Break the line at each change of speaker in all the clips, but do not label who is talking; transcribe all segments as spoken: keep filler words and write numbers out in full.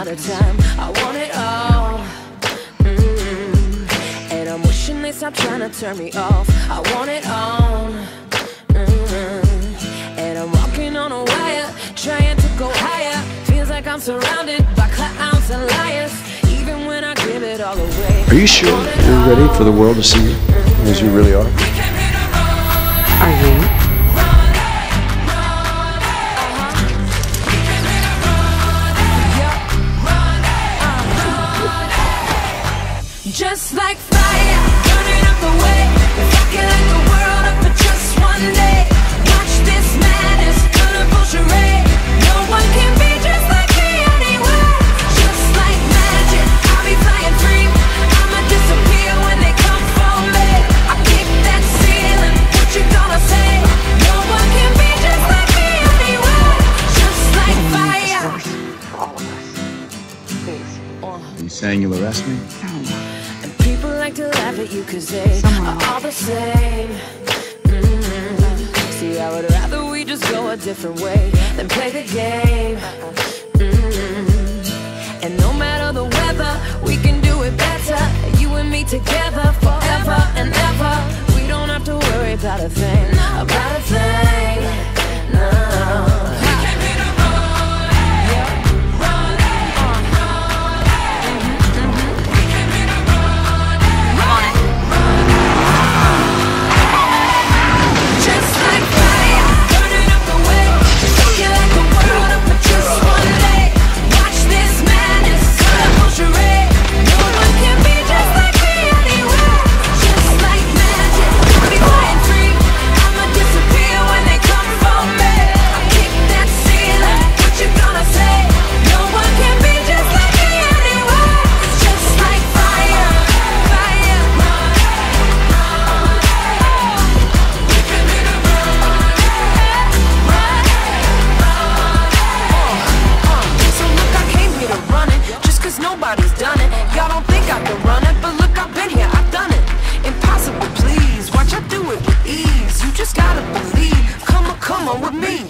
out of time. I want it all. Mm-hmm. And I'm wishing they stop trying to turn me off. I want it all. Mm-hmm. And I'm walking on a wire, trying to go higher. Feels like I'm surrounded by clowns and liars, even when I give it all away.
Are you sure you're ready for the world to see you as you really are?
Are you?
Just like fire, burning up the way. If I could light the world up for just one day, watch this madness, colorful charade. No one can be just like me anyway. Just like magic, I'll be flying free. I'ma disappear when they come for me. I kick that ceiling, what you gonna say? No one can be just like me anyway. Just like fire.
For all of us. Please.
Are you saying you'll arrest me?
People like to laugh at you cause they are all the same. Mm-hmm. See, I would rather we just go a different way than play the game. Mm-hmm. And no matter the weather, we can do it better. You and me together forever and ever. We don't have to worry about a thing, about a thing, no. Nobody's done it. Y'all don't think I can run it, but look, I've been here, I've done it. Impossible, please. Watch, I do it with ease. You just gotta believe. Come on, come on with me.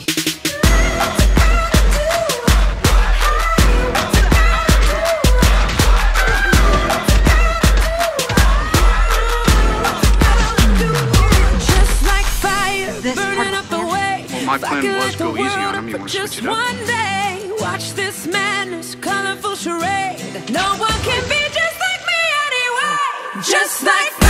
Just like fire, burning up the way.
Well, my plan was go easy on him. You want to switch it up?
One day, watch this madness, colorful charade. No one can be just like me anyway. Just like